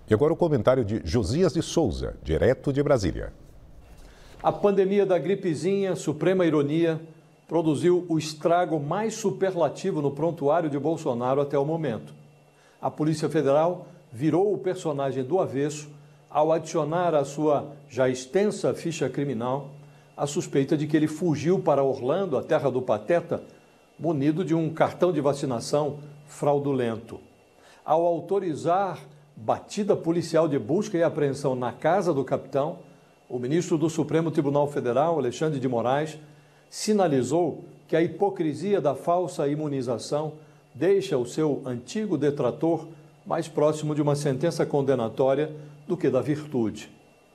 E agora o comentário de Josias de Souza, direto de Brasília. A pandemia da gripezinha, suprema ironia, produziu o estrago mais superlativo no prontuário de Bolsonaro até o momento. A Polícia Federal virou o personagem do avesso ao adicionar à sua já extensa ficha criminal a suspeita de que ele fugiu para Orlando, a terra do Pateta, munido de um cartão de vacinação fraudulento. Ao autorizar batida policial de busca e apreensão na casa do capitão, o ministro do Supremo Tribunal Federal, Alexandre de Moraes, sinalizou que a hipocrisia da falsa imunização deixa o seu antigo detrator mais próximo de uma sentença condenatória do que da virtude.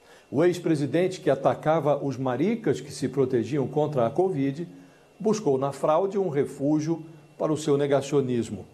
O ex-presidente, que atacava os maricas que se protegiam contra a Covid, buscou na fraude um refúgio para o seu negacionismo.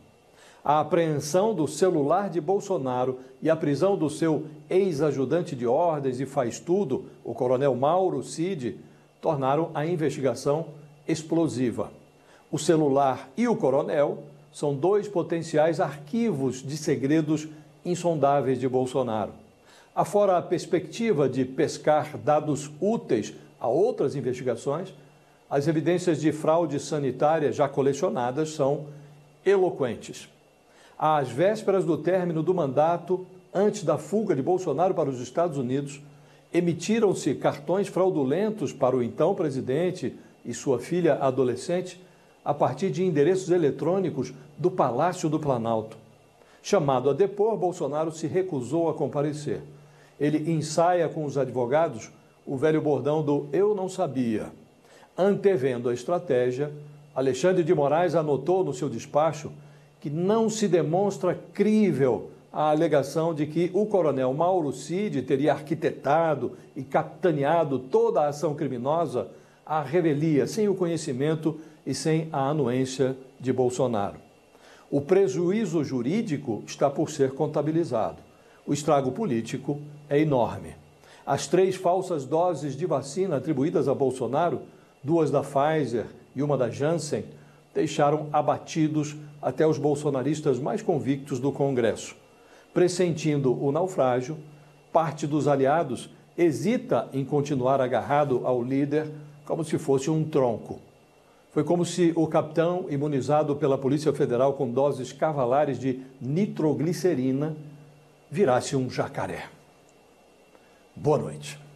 A apreensão do celular de Bolsonaro e a prisão do seu ex-ajudante de ordens e faz-tudo, o coronel Mauro Cid, tornaram a investigação explosiva. O celular e o coronel são dois potenciais arquivos de segredos insondáveis de Bolsonaro. Afora a perspectiva de pescar dados úteis a outras investigações, as evidências de fraude sanitária já colecionadas são eloquentes. Às vésperas do término do mandato, antes da fuga de Bolsonaro para os Estados Unidos, emitiram-se cartões fraudulentos para o então presidente e sua filha adolescente a partir de endereços eletrônicos do Palácio do Planalto. Chamado a depor, Bolsonaro se recusou a comparecer. Ele ensaia com os advogados o velho bordão do "eu não sabia". Antevendo a estratégia, Alexandre de Moraes anotou no seu despacho que não se demonstra crível a alegação de que o coronel Mauro Cid teria arquitetado e capitaneado toda a ação criminosa à revelia, sem o conhecimento e sem a anuência de Bolsonaro. O prejuízo jurídico está por ser contabilizado. O estrago político é enorme. As 3 falsas doses de vacina atribuídas a Bolsonaro, 2 da Pfizer e 1 da Janssen, deixaram abatidos até os bolsonaristas mais convictos do Congresso. Pressentindo o naufrágio, parte dos aliados hesita em continuar agarrado ao líder como se fosse um tronco. Foi como se o capitão, imunizado pela Polícia Federal com doses cavalares de nitroglicerina, virasse um jacaré. Boa noite.